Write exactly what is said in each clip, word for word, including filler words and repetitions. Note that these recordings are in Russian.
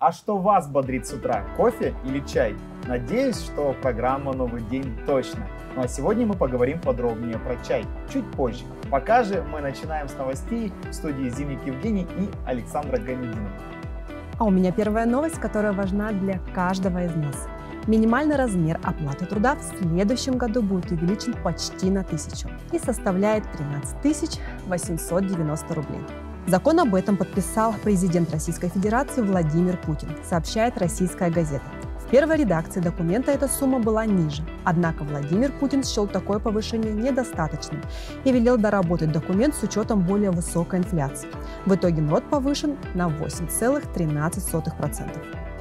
А что вас бодрит с утра? Кофе или чай? Надеюсь, что программа «Новый день» точно. Ну а сегодня мы поговорим подробнее про чай чуть позже. Пока же мы начинаем с новостей в студии Зинник Евгений и Александра Гамидинова. А у меня первая новость, которая важна для каждого из нас. Минимальный размер оплаты труда в следующем году будет увеличен почти на тысячу и составляет тринадцать тысяч восемьсот девяносто рублей. Закон об этом подписал президент Российской Федерации Владимир Путин, сообщает «Российская газета». В первой редакции документа эта сумма была ниже, однако Владимир Путин счел такое повышение недостаточным и велел доработать документ с учетом более высокой инфляции. В итоге НРОТ повышен на восемь целых тринадцать сотых процента.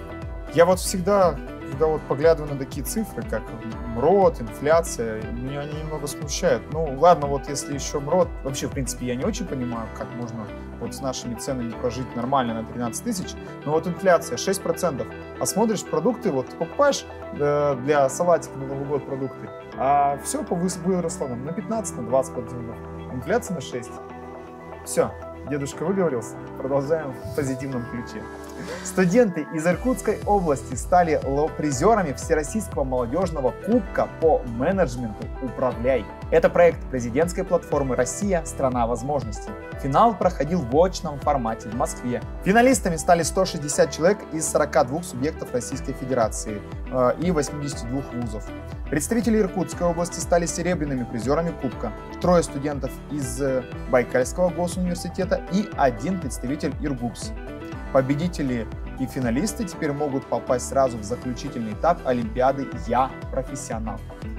Я вот всегда, когда вот поглядываю на такие цифры, как МРОТ, инфляция, меня они немного смущают. Ну ладно, вот если еще МРОТ, вообще в принципе я не очень понимаю, как можно вот с нашими ценами прожить нормально на тринадцать тысяч, но вот инфляция шесть процентов, а смотришь продукты, вот ты покупаешь э, для салатика на Новый год продукты, а все выросло нам на пятнадцать, на двадцать процентов, инфляция на шесть процентов. Все. Дедушка выговорился. Продолжаем в позитивном ключе. Студенты из Иркутской области стали призерами Всероссийского молодежного кубка по менеджменту «Управляй». Это проект президентской платформы «Россия. Страна возможностей». Финал проходил в очном формате в Москве. Финалистами стали сто шестьдесят человек из сорока двух субъектов Российской Федерации э, и восьмидесяти двух вузов. Представители Иркутской области стали серебряными призерами кубка. Трое студентов из Байкальского госуниверситета и один представитель Иргупс. Победители и финалисты теперь могут попасть сразу в заключительный этап Олимпиады «Я профессионал».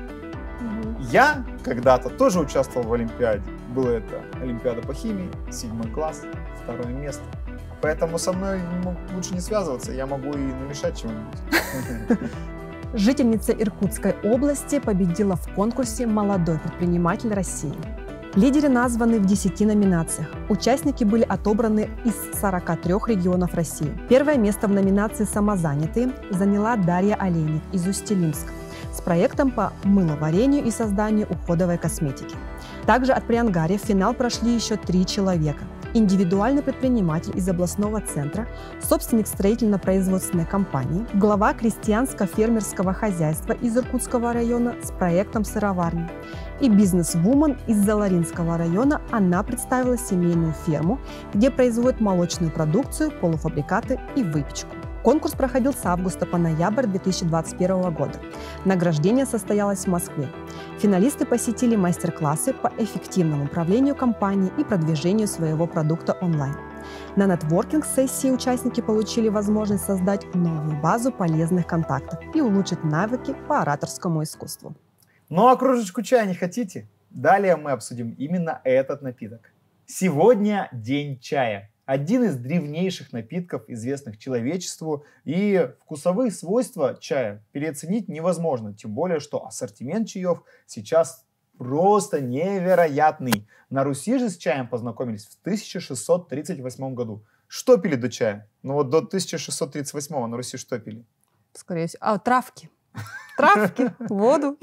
Угу. Я когда-то тоже участвовал в Олимпиаде. Было это Олимпиада по химии, седьмой класс, второе место. Поэтому со мной лучше не связываться, я могу и намешать чего-нибудь. Жительница Иркутской области победила в конкурсе «Молодой предприниматель России». Лидеры названы в десяти номинациях. Участники были отобраны из сорока трёх регионов России. Первое место в номинации «Самозанятые» заняла Дарья Олейник из Усть-Илимска с проектом по мыловарению и созданию уходовой косметики. Также от Приангарья в финал прошли еще три человека. Индивидуальный предприниматель из областного центра, собственник строительно-производственной компании, глава крестьянско-фермерского хозяйства из Иркутского района с проектом сыроварни и бизнес-вумен из Заларинского района. Она представила семейную ферму, где производят молочную продукцию, полуфабрикаты и выпечку. Конкурс проходил с августа по ноябрь две тысячи двадцать первого года. Награждение состоялось в Москве. Финалисты посетили мастер-классы по эффективному управлению компанией и продвижению своего продукта онлайн. На нетворкинг-сессии участники получили возможность создать новую базу полезных контактов и улучшить навыки по ораторскому искусству. Ну а кружечку чая не хотите? Далее мы обсудим именно этот напиток. Сегодня день чая. Один из древнейших напитков, известных человечеству, и вкусовые свойства чая переоценить невозможно, тем более, что ассортимент чаев сейчас просто невероятный. На Руси же с чаем познакомились в тысяча шестьсот тридцать восьмом году. Что пили до чая? Ну вот до тысяча шестьсот тридцать восьмого на Руси что пили? Скорее всего, а, травки. Травки, воду.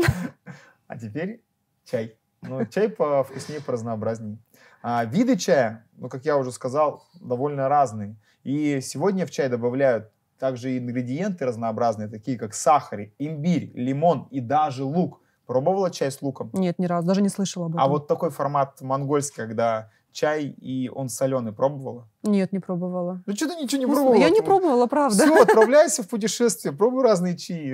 А теперь чай. Ну, чай повкуснее, поразнообразнее. А виды чая, ну, как я уже сказал, довольно разные. И сегодня в чай добавляют также ингредиенты разнообразные, такие как сахар, имбирь, лимон и даже лук. Пробовала чай с луком? Нет, ни разу, даже не слышала об этом. А вот такой формат монгольский, когда чай и он соленый, пробовала? Нет, не пробовала. Ну, что-то ничего не пробовала. Я не пробовала, правда. Все, отправляйся в путешествие, пробуй разные чаи.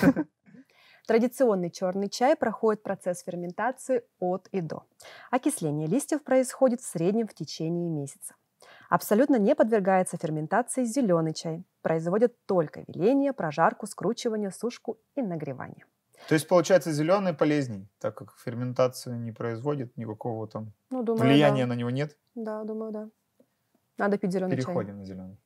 Традиционный черный чай проходит процесс ферментации от и до. Окисление листьев происходит в среднем в течение месяца. Абсолютно не подвергается ферментации зеленый чай. Производят только веление, прожарку, скручивание, сушку и нагревание. То есть, получается, зеленый полезней, так как ферментацию не производит, никакого там ну, думаю, влияния да. на него нет? Да, думаю, да. Надо пить зеленый чай. Переходим на зеленый.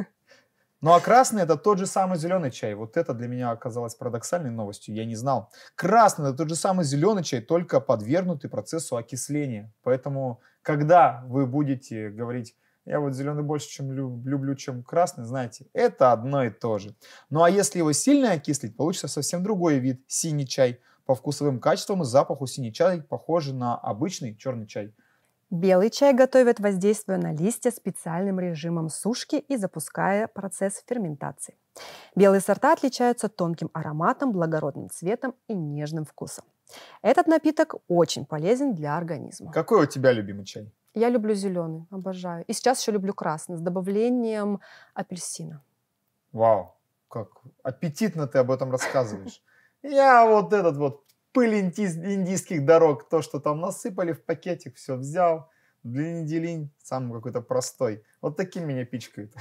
Ну а красный — это тот же самый зеленый чай. Вот это для меня оказалось парадоксальной новостью, я не знал. Красный — это тот же самый зеленый чай, только подвергнутый процессу окисления. Поэтому, когда вы будете говорить, я вот зеленый больше чем люблю, чем красный, знаете, это одно и то же. Ну а если его сильно окислить, получится совсем другой вид — синий чай. По вкусовым качествам и запаху синий чай похож на обычный черный чай. Белый чай готовят, воздействуя на листья специальным режимом сушки и запуская процесс ферментации. Белые сорта отличаются тонким ароматом, благородным цветом и нежным вкусом. Этот напиток очень полезен для организма. Какой у тебя любимый чай? Я люблю зеленый, обожаю. И сейчас еще люблю красный с добавлением апельсина. Вау, как аппетитно ты об этом рассказываешь. Я вот этот вот пыль индийских дорог, то, что там насыпали в пакетик, все взял, длинь-делинь, самый какой-то простой. Вот таким меня пичкают.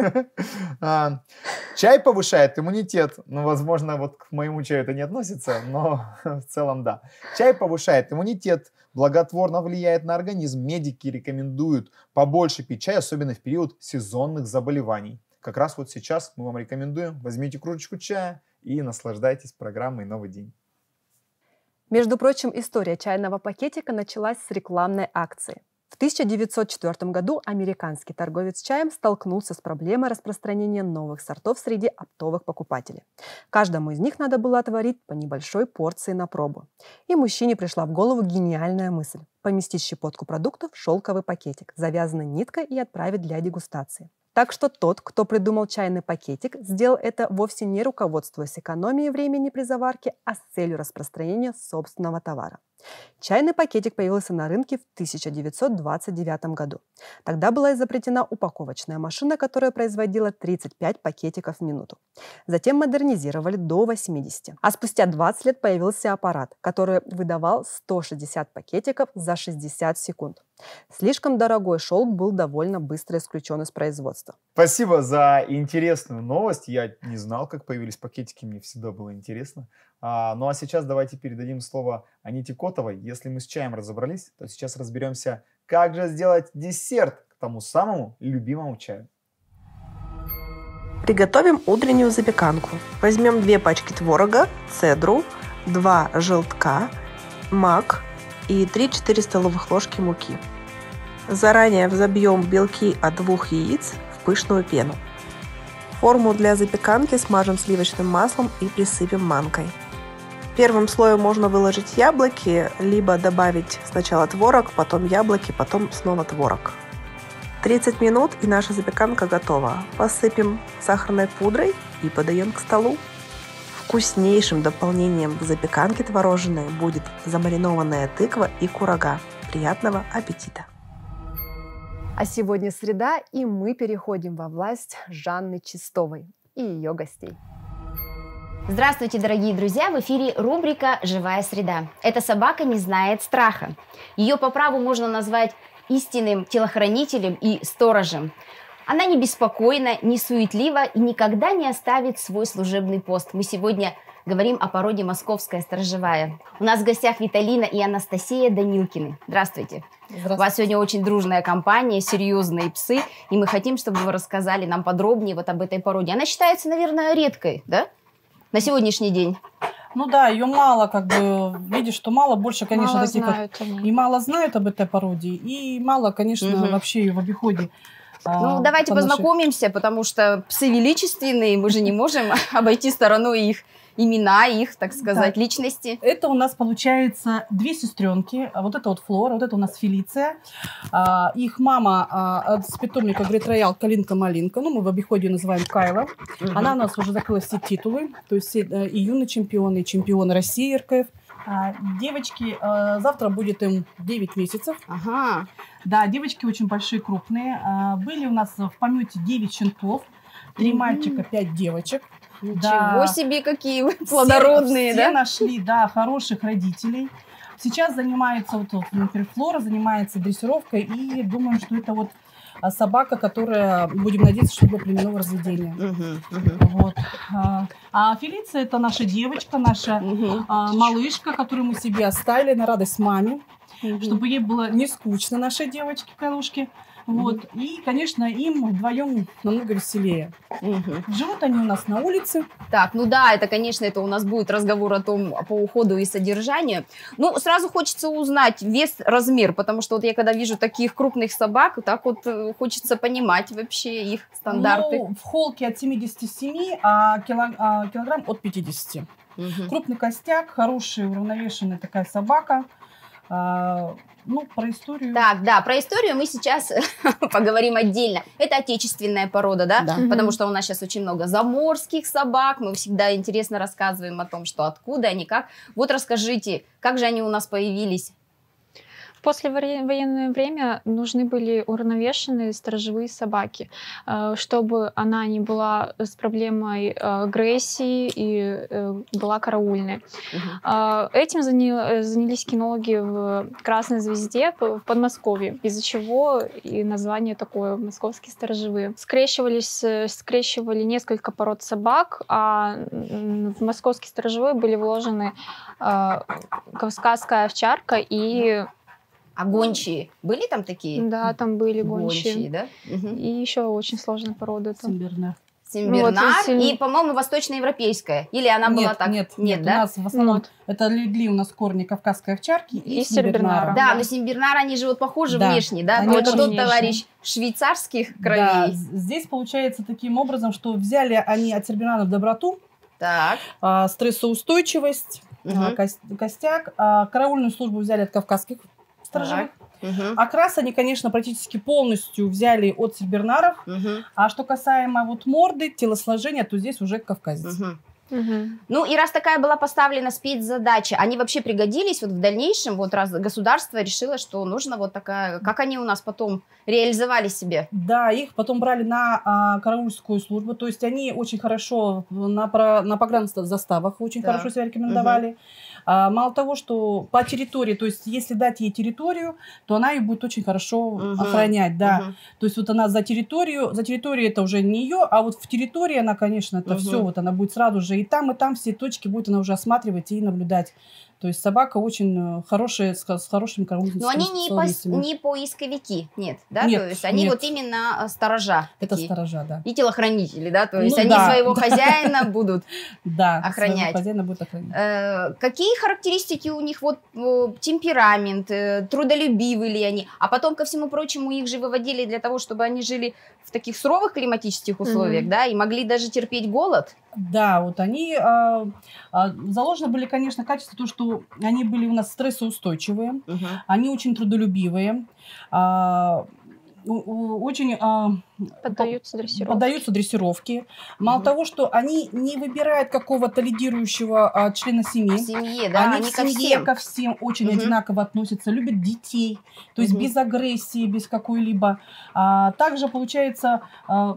Чай повышает иммунитет. Ну, возможно, вот к моему чаю это не относится, но в целом да. Чай повышает иммунитет, благотворно влияет на организм. Медики рекомендуют побольше пить чай, особенно в период сезонных заболеваний. Как раз вот сейчас мы вам рекомендуем, возьмите кружечку чая и наслаждайтесь программой «Новый день». Между прочим, история чайного пакетика началась с рекламной акции. В тысяча девятьсот четвёртом году американский торговец чаем столкнулся с проблемой распространения новых сортов среди оптовых покупателей. Каждому из них надо было отварить по небольшой порции на пробу. И мужчине пришла в голову гениальная мысль – поместить щепотку продуктов в шелковый пакетик, завязанный ниткой, и отправить для дегустации. Так что тот, кто придумал чайный пакетик, сделал это вовсе не руководствуясь экономией времени при заварке, а с целью распространения собственного товара. Чайный пакетик появился на рынке в тысяча девятьсот двадцать девятом году. Тогда была изобретена упаковочная машина, которая производила тридцать пять пакетиков в минуту. Затем модернизировали до восьмидесяти. А спустя двадцать лет появился аппарат, который выдавал сто шестьдесят пакетиков за шестьдесят секунд. Слишком дорогой шелк был довольно быстро исключен из производства. Спасибо за интересную новость. Я не знал, как появились пакетики, мне всегда было интересно. А, ну а сейчас давайте передадим слово Аните Котовой. Если мы с чаем разобрались, то сейчас разберемся, как же сделать десерт к тому самому любимому чаю. Приготовим утреннюю запеканку. Возьмем две пачки творога, цедру, два желтка, мак и три-четыре столовых ложки муки. Заранее взобьем белки от двух яиц в пышную пену. Форму для запеканки смажем сливочным маслом и присыпем манкой. Первым слоем можно выложить яблоки, либо добавить сначала творог, потом яблоки, потом снова творог. тридцать минут и наша запеканка готова. Посыпем сахарной пудрой и подаем к столу. Вкуснейшим дополнением к запеканке творожной будет замаринованная тыква и курага. Приятного аппетита! А сегодня среда, и мы переходим во власть Жанны Чистовой и ее гостей. Здравствуйте, дорогие друзья! В эфире рубрика «Живая среда». Эта собака не знает страха. Ее по праву можно назвать истинным телохранителем и сторожем. Она не беспокойна, не суетлива и никогда не оставит свой служебный пост. Мы сегодня говорим о породе московская сторожевая. У нас в гостях Виталина и Анастасия Данилкины. Здравствуйте. Здравствуйте. У вас сегодня очень дружная компания, серьезные псы, и мы хотим, чтобы вы рассказали нам подробнее вот об этой породе. Она считается, наверное, редкой, да? На сегодняшний день. Ну да, ее мало, как бы, видишь, что мало, больше, конечно, мало таких, знают, как, и мало знают об этой породе, и мало, конечно, угу. вообще ее в обиходе. Ну, а, давайте познакомимся, нашей... потому что псы величественные, мы же не можем обойти стороной их имена, их, так сказать, да. личности. Это у нас получается две сестренки. Вот это вот Флора, вот это у нас Фелиция. А, их мама а, с питомника Great Royal Калинка-Малинка. Ну, мы в обиходе ее называем Кайла. Угу. Она у нас уже закрыла все титулы. То есть и юный чемпион, и чемпион России эр ка эф. А, девочки, а, завтра будет им девять месяцев. Ага. Да, девочки очень большие, крупные. А, были у нас в помете девять щенков. Три угу. мальчика, пять девочек. Ничего да. себе, какие вы плодородные, все, да? Все нашли, да, хороших родителей. Сейчас занимается, вот, например, Флора занимается дрессировкой, и думаем, что это вот собака, которая, будем надеяться, что для племенного разведения. Uh-huh, uh-huh. Вот. А Фелиция — это наша девочка, наша uh-huh. а, малышка, которую мы себе оставили на радость маме, uh-huh. чтобы ей было не скучно, нашей девочке Кайлушке. Вот. Mm-hmm. И, конечно, им вдвоем намного веселее. Mm-hmm. Живут они у нас на улице. Так, ну да, это, конечно, это у нас будет разговор о том, по уходу и содержанию. Ну, сразу хочется узнать вес, размер, потому что вот я когда вижу таких крупных собак, так вот хочется понимать вообще их стандарты. Ну, в холке от семидесяти семи, а, кило, а килограмм от пятидесяти. Mm-hmm. Крупный костяк, хорошая, уравновешенная такая собака. Ну, про историю. Так, да, про историю мы сейчас поговорим отдельно. Это отечественная порода, да? Да. Потому что у нас сейчас очень много заморских собак. Мы всегда интересно рассказываем о том, что откуда они, как. Вот расскажите, как же они у нас появились? В послевоенное время нужны были уравновешенные сторожевые собаки, чтобы она не была с проблемой агрессии и была караульной. Uh-huh. Этим занялись кинологи в Красной Звезде в Подмосковье, из-за чего и название такое «Московские сторожевые». Скрещивались, скрещивали несколько пород собак, а в «Московские сторожевые» были вложены кавказская овчарка и... А гончие? Были там такие? Да, там были гончие. Гончие, да? Угу. И еще очень сложная порода. Симбирнар. Симбирнар. Ну, вот, и, по-моему, восточноевропейская. Или она нет, была так? Нет, нет, нет, да? у нас в основном Вот. это легли у нас корни кавказской овчарки и, И симбирнара. симбирнара. Да, но симбирнар, они же вот похожи Да. внешне, да? Они Это очень тот внешне. товарищ швейцарских Да, кровей. здесь получается таким образом, что взяли они от симбирнаров доброту, Так. а, стрессоустойчивость, Угу. а, кость- костяк, а караульную службу взяли от кавказских сторожевых. Угу. Окрас они, конечно, практически полностью взяли от симбирнаров. Угу. А что касаемо вот морды, телосложения, то здесь уже кавказец. Угу. Угу. Ну и раз такая была поставлена спецзадача, они вообще пригодились вот в дальнейшем, вот раз государство решило, что нужно вот такая, как они у нас потом реализовали себе? Да, их потом брали на а, караульскую службу, то есть они очень хорошо на, про- на погранзаставах очень Да. хорошо себя рекомендовали. А, мало того, что по территории, то есть если дать ей территорию, то она ее будет очень хорошо Мгм. охранять, да. Мгм. То есть вот она за территорию, за территорию это уже не ее, а вот в территории она, конечно, это Мгм. все, вот она будет сразу же и там, и там все точки будет она уже осматривать и наблюдать. То есть собака очень э, хорошая, с, с хорошими караульными Но они не, пос- способностями. не поисковики, нет, да? Нет, То есть они нет. вот именно а, сторожа. Это такие. сторожа, да. И телохранители, да? То есть Ну они да. своего хозяина будут. Да, Охранять. своего хозяина будет охранять. Э, Какие характеристики у них? Вот э, темперамент, э, трудолюбивы ли они? А потом, ко всему прочему, их же выводили для того, чтобы они жили в таких суровых климатических условиях, Мгм. да, и могли даже терпеть голод. Да, вот они а, а, заложены были, конечно, качество, то, что они были у нас стрессоустойчивые, они очень трудолюбивые, а, у- у- очень а, Поддаются дрессировке. поддаются дрессировке. Мало Мгм. того, что они не выбирают какого-то лидирующего а, члена В семьи. семье, да, Они, они, в ко семье всем. ко всем очень Мгм. одинаково относятся, любят детей, то есть Мгм. без агрессии, без какой-либо. А, также получается а,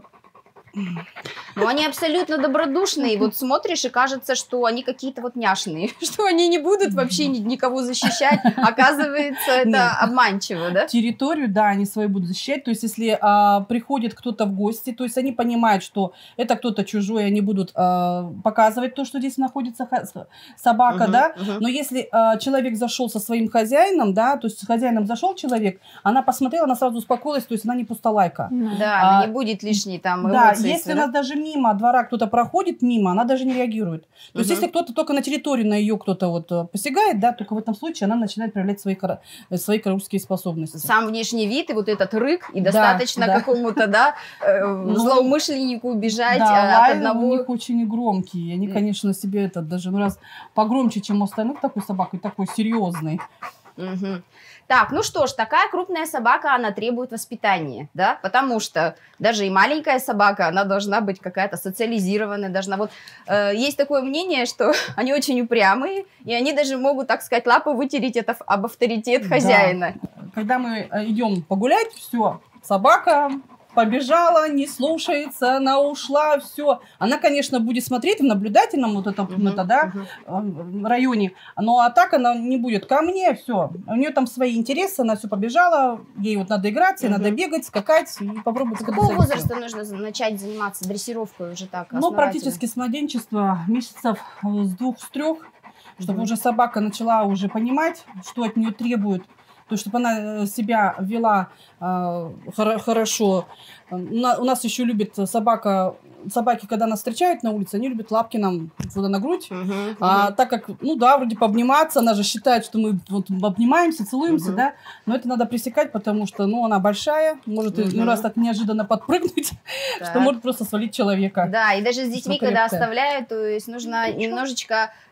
Но они абсолютно добродушные. Вот смотришь, и кажется, что они какие-то вот няшные, что они не будут вообще ни- никого защищать. Оказывается, это Нет. обманчиво, да? территорию, да, они свою будут защищать. То есть, если а, приходит кто-то в гости, то есть они понимают, что это кто-то чужой, они будут а, показывать то, что здесь находится ха- с- собака, Мгм, да. мгм. Но если а, человек зашел со своим хозяином, да, то есть с хозяином зашел человек, она посмотрела, она сразу успокоилась, то есть она не пустолайка. Да, А, она не будет лишней там Да, эмоций. если да? нас даже мимо двора кто-то проходит мимо, она даже не реагирует. То есть, Мгм. если кто-то только на территории на ее кто-то вот э, посягает, да, только в этом случае она начинает проявлять свои, кара- э, свои караульские способности. Сам внешний вид и вот этот рык, и Да, достаточно да. какому-то, да, э, Ну, злоумышленнику убежать Да, э, от лай у одного. них очень громкие. Они, М. конечно, себе это даже ну, раз погромче, чем у остальных такой собакой, такой серьезный. Мгм. Так, ну что ж, такая крупная собака, она требует воспитания, да, потому что даже и маленькая собака, она должна быть какая-то социализированная, должна вот, э, есть такое мнение, что они очень упрямые, и они даже могут, так сказать, лапы вытереть это в- об авторитет Да. хозяина. Когда мы э, идем погулять, все, собака побежала, не слушается, она ушла, все. Она, конечно, будет смотреть в наблюдательном вот этом Мгм, это, да, мгм. э, районе, но а так она не будет ко мне, все. У нее там свои интересы, она все побежала, ей вот надо играть, ей Мгм. надо бегать, скакать и попробовать. С это какого добиться. возраста нужно за- начать заниматься дрессировкой уже так Ну, основательно? практически с младенчества, месяцев э, с двух, с трех, чтобы Мгм. уже собака начала уже понимать, что от нее требуют, то есть чтобы она э, себя вела э, хоро- хорошо. Э, на- У нас еще любит собака, собаки, когда нас встречают на улице, они любят лапки нам туда на грудь. Мгм, А мгм. так как, ну да, вроде пообниматься, она же считает, что мы вот обнимаемся, целуемся, Мгм. да, но это надо пресекать, потому что, ну, она большая, может Мгм. иной раз так неожиданно подпрыгнуть, что Так. может просто свалить человека. Да, и даже с детьми, Что когда крепкое. оставляют, то есть нужно немножечко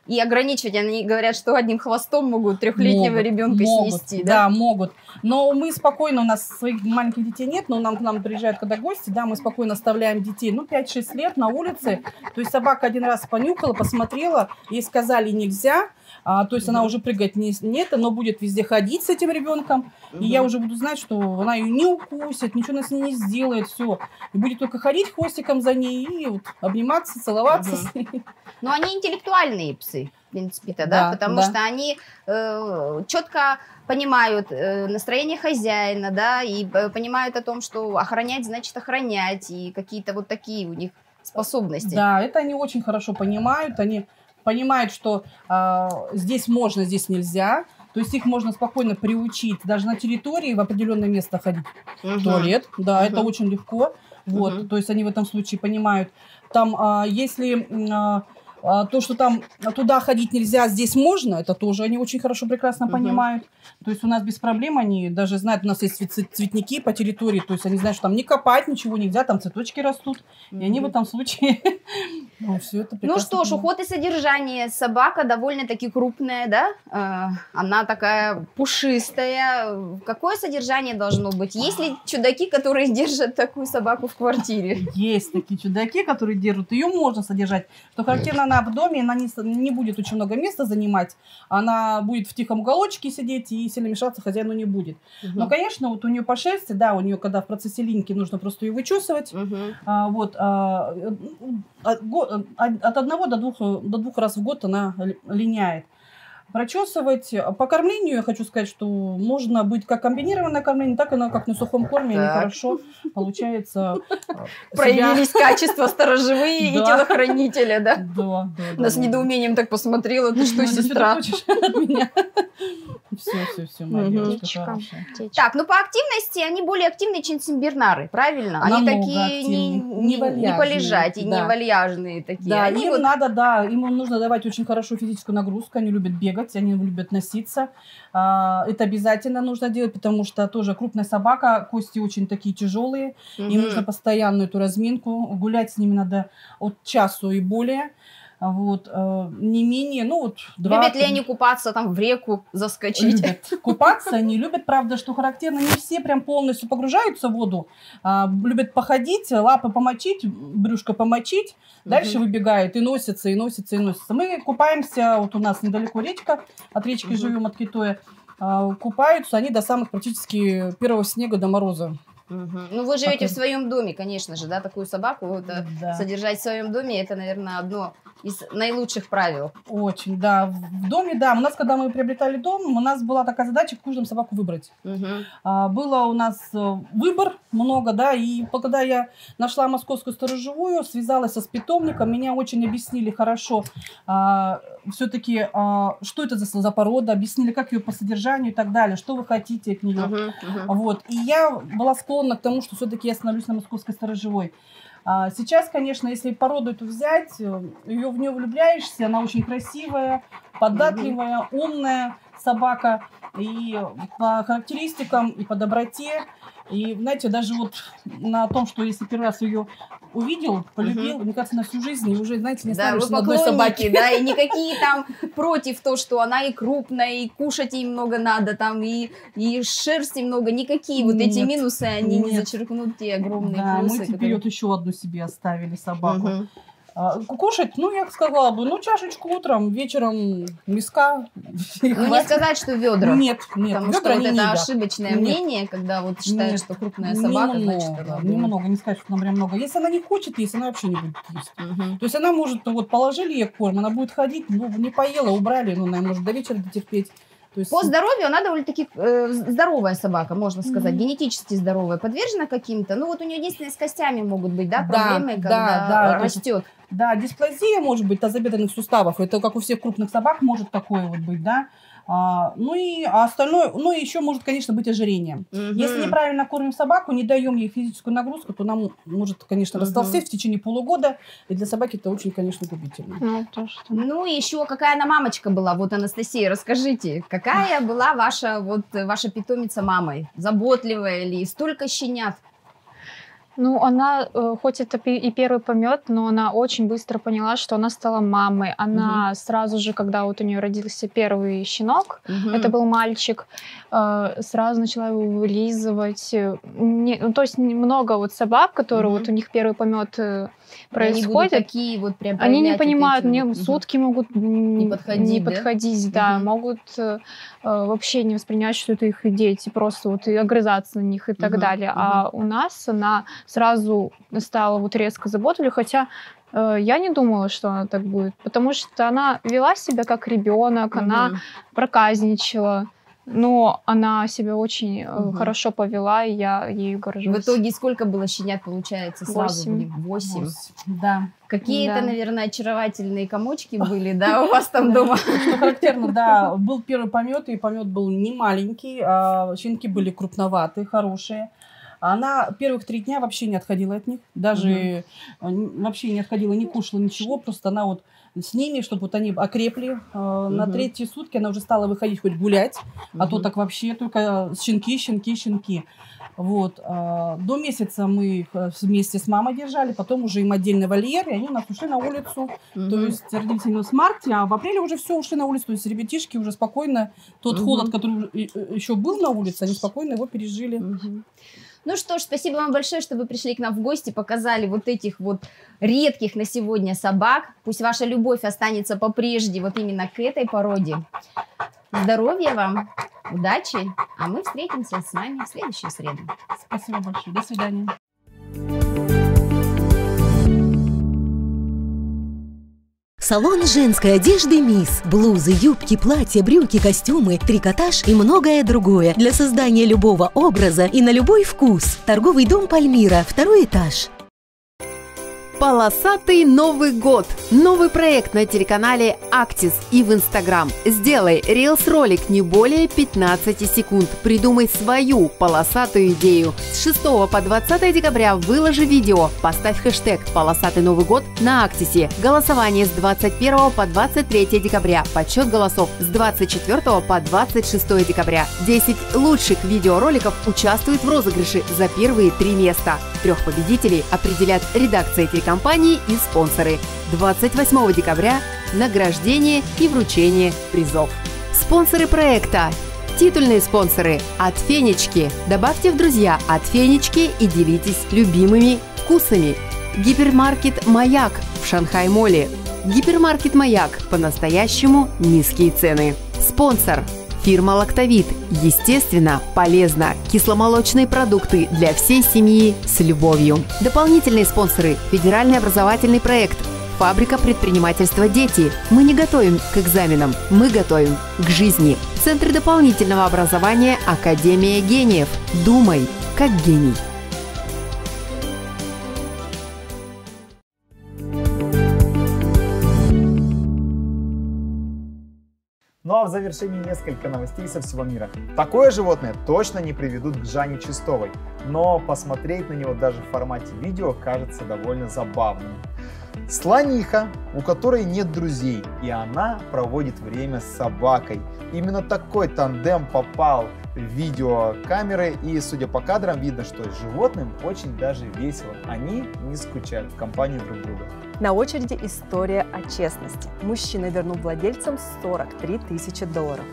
и ограничивать. Они говорят, что одним хвостом могут трехлетнего Могут, ребенка могут, снести. Да? Да, могут. Но мы спокойно, у нас своих маленьких детей нет, но нам к нам приезжают когда гости, да, мы спокойно оставляем детей, ну, пять-шесть лет на улице. То есть собака один раз понюхала, посмотрела, ей сказали нельзя, а, то есть она уже прыгать не, нет, но будет везде ходить с этим ребенком. И я уже буду знать, что она ее не укусит, ничего с ней не сделает, все. И будет только ходить хвостиком за ней и вот обниматься, целоваться с ней. Но они интеллектуальные псы, в принципе-то, да, Да, потому да. что они э, четко понимают э, настроение хозяина, да, и э, понимают о том, что охранять значит охранять, и какие-то вот такие у них способности. Да, это они очень хорошо понимают, они понимают, что э, здесь можно, здесь нельзя. То есть их можно спокойно приучить даже на территории в определенное место ходить. Мгм. В туалет, да, Мгм. это очень легко. Вот, Мгм. то есть они в этом случае понимают. Там, а, если а, а, то, что там туда ходить нельзя, здесь можно, это тоже они очень хорошо, прекрасно Мгм. понимают. То есть у нас без проблем они даже знают, у нас есть цвет- цветники по территории, то есть они знают, что там не копать ничего нельзя, там цветочки растут. И они в этом случае все это Ну прекрасно что ж, понимают. уход и содержание. Собака довольно-таки крупная, да? Э, Она такая пушистая. Какое содержание должно быть? Есть ли чудаки, которые держат такую собаку в квартире? Есть такие чудаки, которые держат. Ее можно содержать. Что характерно, она в доме, она не, с- не будет очень много места занимать. Она будет в тихом уголочке сидеть и сильно мешаться хозяину не будет. Но, конечно, вот у нее по шерсти, да, у нее, когда в процессе линьки, нужно просто ее вычесывать. Мгм. А, вот, а, э, от, го- от одного до двух, до двух раз в год она ли- линяет. Прочесывать. По кормлению я хочу сказать, что можно быть как комбинированное кормление, так и на, как на сухом корме. Они Так. хорошо получается. а, себя- Проявились качества сторожевые и Да. телохранителя, да? Да, да, да, Нас да. недоумением так посмотрела, ты что, Ну, это сестра? ты хочешь от меня? Все, все, все, моя Мгм. девочка Птичка, хорошая. птичка. Так, ну по активности они более активные, чем симбирнары, правильно? Они Намного такие не, активнее. не, Не не вальяжные, полежать и не да. вальяжные такие. Да, Они им вот- надо, да, им нужно давать очень хорошую физическую нагрузку, они любят бегать, они любят носиться. А, Это обязательно нужно делать, потому что тоже крупная собака, кости очень такие тяжелые, им Мгм. нужно постоянную эту разминку, гулять с ними надо от часу и более. А Вот, э, не менее, ну вот два. Любят ли они купаться, там в реку заскочить? Любят купаться, они любят, правда, что характерно, не все прям полностью погружаются в воду, а, любят походить, лапы помочить, брюшко помочить, дальше Мгм. выбегают и носятся, и носятся, и носятся. Мы купаемся, вот у нас недалеко речка, от речки Мгм. живем, от Китоя, а, купаются они до самых практически первого снега, до мороза. Мгм. Ну вы живете Пока- в своем доме, конечно же, да, такую собаку вот, э, Да. содержать в своем доме, это, наверное, одно из наилучших правил. Очень, да. В доме, да. У нас, когда мы приобретали дом, у нас была такая задача каждому собаку выбрать. Мгм. А, Было у нас э, выбор много, да, и по- когда я нашла московскую сторожевую, связалась со питомником, меня очень объяснили хорошо, все-таки, что это за, за порода, объяснили, как ее по содержанию и так далее, что вы хотите от нее. Мгм. Мгм. Вот. И я была склонна к тому, что все-таки я становлюсь на московской сторожевой. А, Сейчас, конечно, если породу эту взять, ее в нее влюбляешься, она очень красивая, податливая, умная собака. И по характеристикам, и по доброте. И, знаете, даже вот на том, что если первый раз ее увидел, полюбил, мне кажется, на всю жизнь, и уже, знаете, не Да, вы ставишься на одной поклонники, собаке. да, и никакие там против то, что она и крупная, и кушать ей много надо, там, и, и шерсти много, никакие вот эти Нет, минусы, они не нет. зачеркнут те огромные Да, плюсы. мы теперь которые- вот еще одну себе оставили собаку. Мгм. А, Кушать, ну, я сказала бы, ну, чашечку утром, вечером миска. и Ну, не хватит. сказать, что ведра. Нет, нет, Потому что ведра вот они это не едят. ошибочное Нет. мнение, когда вот считают, Нет, что крупная собака, значит, она Немного, будет. немного, не сказать, что она прям много. Если она не хочет есть, она вообще не будет есть. Мгм. То есть она может, ну, вот положили ей корм, она будет ходить, ну, не поела, убрали, ну, она может до вечера дотерпеть. То есть, По здоровью она довольно-таки э, здоровая собака, можно сказать, Мгм. генетически здоровая. Подвержена каким-то, ну вот у нее единственное с костями могут быть, да, Да, проблемы, да, когда да, это растет. Да, дисплазия может быть тазобедренных суставов. Это как у всех крупных собак может такое вот быть, да. А, ну и а остальное, ну и еще может, конечно, быть ожирение. Если неправильно кормим собаку, не даем ей физическую нагрузку, то она может, конечно, Мгм. растолстеть в течение полугода. И для собаки это очень, конечно, губительно. Ну, то, что... Ну, и еще какая она мамочка была, вот, Анастасия, расскажите, какая была ваша, вот, ваша питомица мамой? Заботливая ли? Столько щенят? Ну, она, э, хоть это пи- и первый помет, но она очень быстро поняла, что она стала мамой. Она сразу же, когда вот у нее родился первый щенок, Мгм. это был мальчик, э, сразу начала его вылизывать. э, не- ну, то есть много вот собак, которые Мгм. вот у них первый помет э, И они будут происходит. такие вот прям Они не проявлять вот понимают, эти мне вот, мгм. сутки могут не, подходить, не да? подходить, да, Мгм. могут э, э, вообще не воспринять, что это их дети, просто вот и огрызаться на них и так Мгм, далее. А у нас она сразу стала вот резко заботливой, хотя э, я не думала, что она так будет, потому что она вела себя как ребенок, она Мгм. проказничала, но она себя очень э, Мгм. хорошо повела, и я ею В горжусь. итоге сколько было щенят, получается, сразу Восемь. были? Восемь. Да. Какие-то, Да. наверное, очаровательные комочки были, да, у вас там дома? Что характерно, да, был первый помет, и помет был не маленький, а щенки были крупноватые, хорошие. Она первых три дня вообще не отходила от них, даже э, н- вообще не отходила, не кушала ничего, просто она вот с ними, чтобы вот они окрепли. Э, На Мгм. третьи сутки она уже стала выходить хоть гулять, а то Мгм. так вообще только щенки, щенки, щенки. Вот. э, До месяца мы их э, вместе с мамой держали, потом уже им отдельный вольер, и они у нас ушли на улицу. То Мгм. есть родились они в марте, а в апреле уже все ушли на улицу. То есть ребятишки уже спокойно, тот Мгм. холод, который еще был на улице, они спокойно его пережили. Мгм. Ну что ж, спасибо вам большое, что вы пришли к нам в гости, показали вот этих вот редких на сегодня собак. Пусть ваша любовь останется попрежде вот именно к этой породе. Здоровья вам, удачи, а мы встретимся с вами в следующую среду. Спасибо большое. До свидания. Салон женской одежды «Мисс». Блузы, юбки, платья, брюки, костюмы, трикотаж и многое другое для создания любого образа и на любой вкус. Торговый дом «Пальмира», второй этаж. Полосатый Новый год. Новый проект на телеканале Актис и в Инстаграм. Сделай рилс-ролик не более пятнадцати секунд. Придумай свою полосатую идею. С шестого по двадцатое декабря выложи видео. Поставь хэштег «Полосатый Новый год» на Актисе. Голосование с двадцать первого по двадцать третье декабря. Подсчет голосов с двадцать четвёртого по двадцать шестое декабря. десять лучших видеороликов участвуют в розыгрыше за первые три места. Трех победителей определят редакция телекомпании и спонсоры. двадцать восьмого декабря – награждение и вручение призов. Спонсоры проекта. Титульные спонсоры от Фенечки. Добавьте в друзья от Фенечки и делитесь любимыми вкусами. Гипермаркет «Маяк» в Шанхай-моле. Гипермаркет «Маяк» – по-настоящему низкие цены. Спонсор. Фирма «Лактовит». Естественно, полезно. Кисломолочные продукты для всей семьи с любовью. Дополнительные спонсоры. Федеральный образовательный проект. Фабрика предпринимательства «Дети». Мы не готовим к экзаменам, мы готовим к жизни. Центр дополнительного образования «Академия гениев». Думай, как гений. Ну а в завершении несколько новостей со всего мира. Такое животное точно не приведут к Жанне Чистовой, но посмотреть на него даже в формате видео кажется довольно забавным. Слониха, у которой нет друзей, и она проводит время с собакой. Именно такой тандем попал в видеокамеры, и судя по кадрам видно, что животным очень даже весело. Они не скучают в компании друг друга. На очереди история о честности. Мужчина вернул владельцам сорок три тысячи долларов.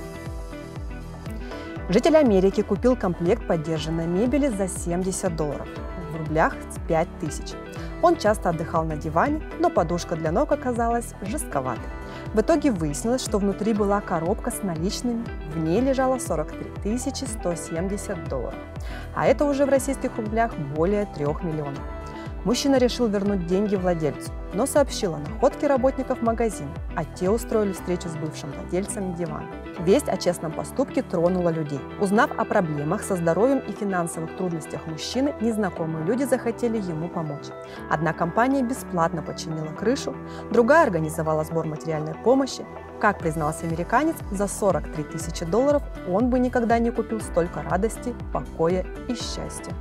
Житель Америки купил комплект подержанной мебели за семьдесят долларов. В рублях пять тысяч. Он часто отдыхал на диване, но подушка для ног оказалась жестковатой. В итоге выяснилось, что внутри была коробка с наличными, в ней лежало сорок три тысячи сто семьдесят долларов. А это уже в российских рублях более трех миллионов. Мужчина решил вернуть деньги владельцу, но сообщил о находке работников магазина, а те устроили встречу с бывшим владельцем дивана. Весть о честном поступке тронула людей. Узнав о проблемах со здоровьем и финансовых трудностях мужчины, незнакомые люди захотели ему помочь. Одна компания бесплатно починила крышу, другая организовала сбор материальной помощи. Как признался американец, за сорок три тысячи долларов он бы никогда не купил столько радости, покоя и счастья.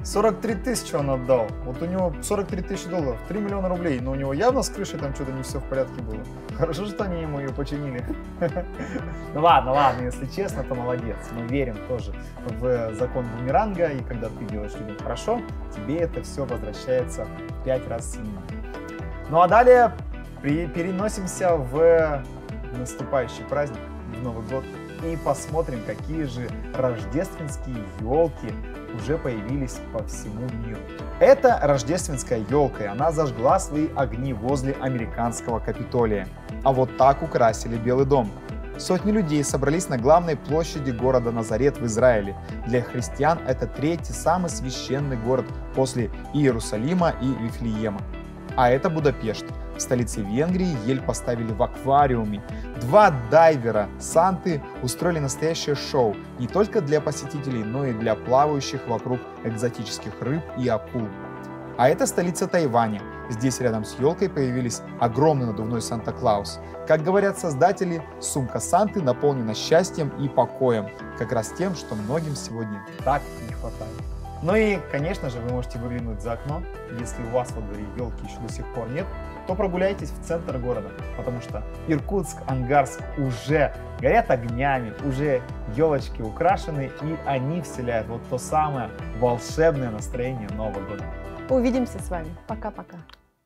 сорок три тысячи он отдал. Вот у него сорок три тысячи долларов, три миллиона рублей. Но у него явно с крышей там что-то не все в порядке было. Хорошо, что они ему ее починили. Ну ладно, ладно, если честно, то молодец. Мы верим тоже в закон бумеранга. И когда ты делаешь людям хорошо, тебе это все возвращается в пять раз сильнее. Ну а далее переносимся в наступающий праздник, в Новый год. И посмотрим, какие же рождественские елки уже появились по всему миру. Это рождественская елка, и она зажгла свои огни возле американского Капитолия. А вот так украсили Белый дом. Сотни людей собрались на главной площади города Назарет в Израиле. Для христиан это третий самый священный город после Иерусалима и Вифлеема. А это Будапешт. В столице Венгрии ель поставили в аквариуме. Два дайвера Санты устроили настоящее шоу не только для посетителей, но и для плавающих вокруг экзотических рыб и акул. А это столица Тайваня. Здесь рядом с елкой появились огромный надувной Санта-Клаус. Как говорят создатели, сумка Санты наполнена счастьем и покоем. Как раз тем, что многим сегодня так не хватает. Ну и, конечно же, вы можете выглянуть за окно. Если у вас во дворе елки еще до сих пор нет, то прогуляйтесь в центр города, потому что Иркутск, Ангарск уже горят огнями, уже елочки украшены, и они вселяют вот то самое волшебное настроение Нового года. Увидимся с вами. Пока-пока.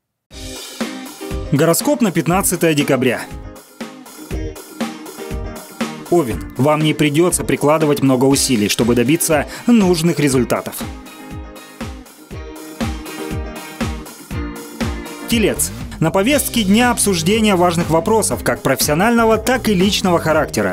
Гороскоп на пятнадцатое декабря. Овен, вам не придется прикладывать много усилий, чтобы добиться нужных результатов. Телец. На повестке дня обсуждение важных вопросов, как профессионального, так и личного характера.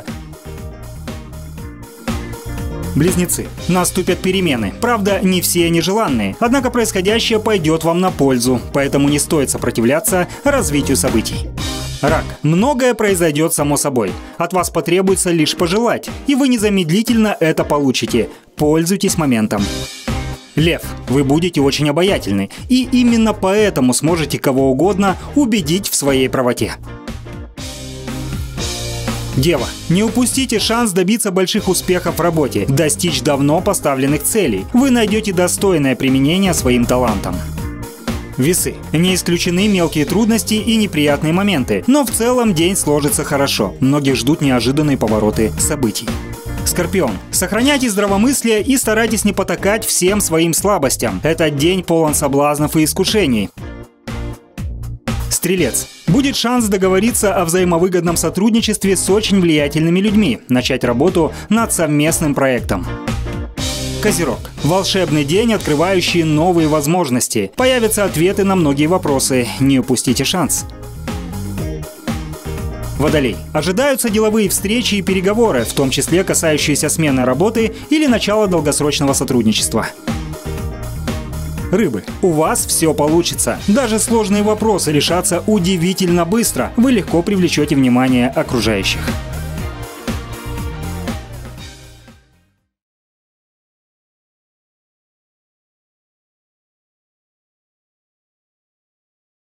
Близнецы. Наступят перемены. Правда, не все нежеланные. Однако происходящее пойдет вам на пользу, поэтому не стоит сопротивляться развитию событий. Рак. Многое произойдет само собой. От вас потребуется лишь пожелать, и вы незамедлительно это получите. Пользуйтесь моментом. Лев. Вы будете очень обаятельны, и именно поэтому сможете кого угодно убедить в своей правоте. Дева. Не упустите шанс добиться больших успехов в работе, достичь давно поставленных целей. Вы найдете достойное применение своим талантам. Весы. Не исключены мелкие трудности и неприятные моменты, но в целом день сложится хорошо. Многих ждут неожиданные повороты событий. Скорпион. Сохраняйте здравомыслие и старайтесь не потакать всем своим слабостям. Этот день полон соблазнов и искушений. Стрелец. Будет шанс договориться о взаимовыгодном сотрудничестве с очень влиятельными людьми, начать работу над совместным проектом. Козерог. Волшебный день, открывающий новые возможности. Появятся ответы на многие вопросы. Не упустите шанс. Водолей. Ожидаются деловые встречи и переговоры, в том числе касающиеся смены работы или начала долгосрочного сотрудничества. Рыбы. У вас все получится. Даже сложные вопросы решатся удивительно быстро. Вы легко привлечете внимание окружающих.